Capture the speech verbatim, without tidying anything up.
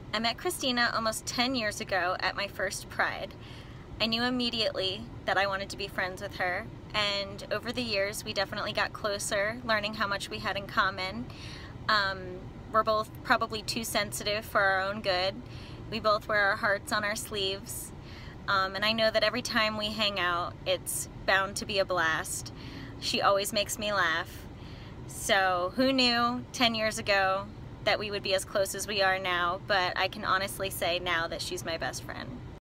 I met Christina almost ten years ago at my first Pride. I knew immediately that I wanted to be friends with her, and over the years we definitely got closer, learning how much we had in common. Um, we're both probably too sensitive for our own good. We both wear our hearts on our sleeves, um, and I know that every time we hang out it's bound to be a blast. She always makes me laugh. So who knew ten years ago that we would be as close as we are now, but I can honestly say now that she's my best friend.